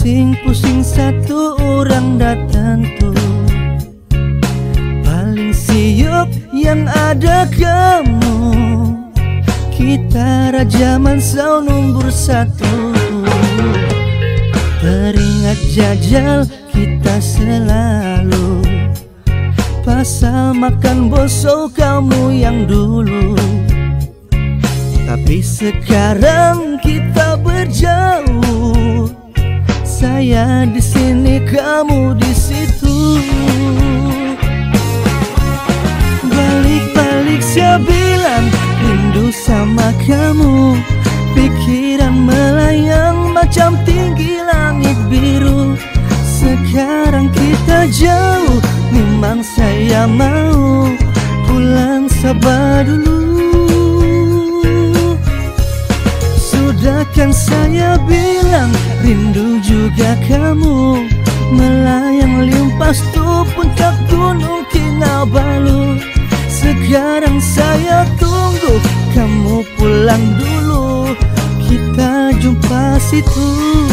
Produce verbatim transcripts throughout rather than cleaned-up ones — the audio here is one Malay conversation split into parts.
Pusing-pusing satu orang datang tuh, paling siuk yang ada kamu. Kita raja mansau nomor satu. Teringat jajal kita selalu, pasal makan boso kamu yang dulu. Tapi sekarang kita berjauh, saya di sini, kamu di situ. Balik-balik saya bilang rindu sama kamu. Pikiran melayang macam tinggi langit biru. Sekarang kita jauh, memang saya mau pulang sabar dulu. Sudah kan saya bilang rindu juga kamu. Melayang limpas tuh puncak gunung Kinabalu. Sekarang saya tunggu kamu pulang dulu, kita jumpa situ.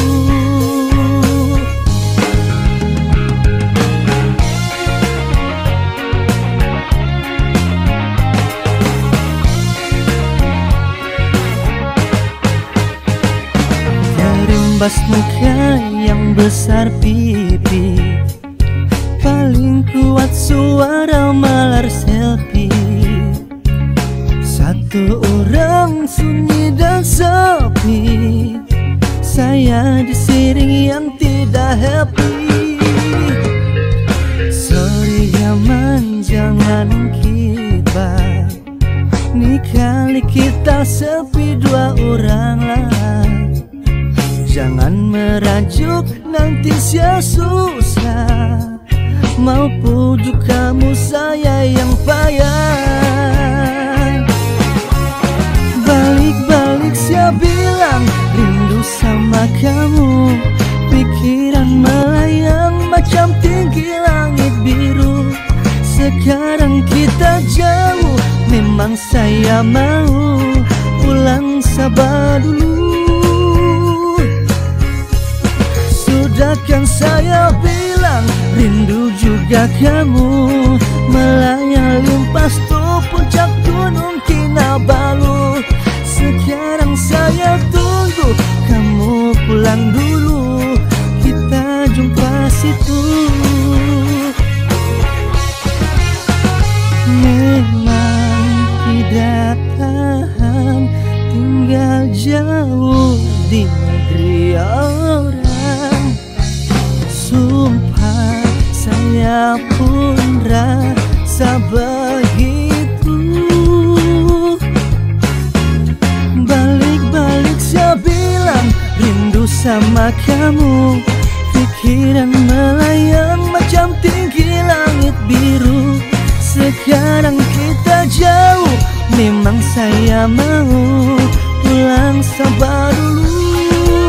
Terimbas muka yang besar pipi, paling kuat suara malar selfie. Satu orang sunyi dan sepi, saya disiring yang tidak happy. Sorry gaman jangan kibar, nih kali kita sepi dua orang lah. Jangan merajuk nanti saya susah, mau pujuk kamu saya yang payah. Balik-balik saya bilang rindu sama kamu. Pikiran melayang macam tinggi langit biru. Sekarang kita jauh, memang saya mau pulang sabar dulu. Sudah kan saya bilang rindu juga kamu. Melayang limpas tuh puncak gunung Kinabalu. Sekarang saya tunggu kamu pulang dulu, kita jumpa situ. Memang tidak tahan tinggal jauh di negeri orang. Sumpah saya pun rasa begitu. Balik-balik saya bilang rindu sama kamu. Pikiran melayang macam tinggi langit biru. Sekarang kita jauh, memang saya mau pulang sabar dulu.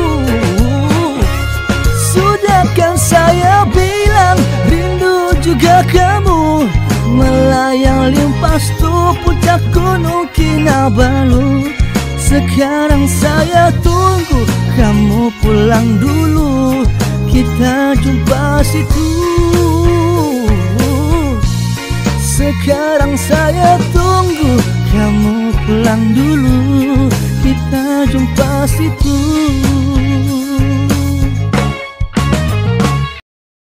Sudah kan saya bilang rindu juga kamu. Melayang limpas tuh puncak gunung Kinabalu. Sekarang saya tunggu kamu pulang dulu, kita jumpa situ. Sekarang saya tunggu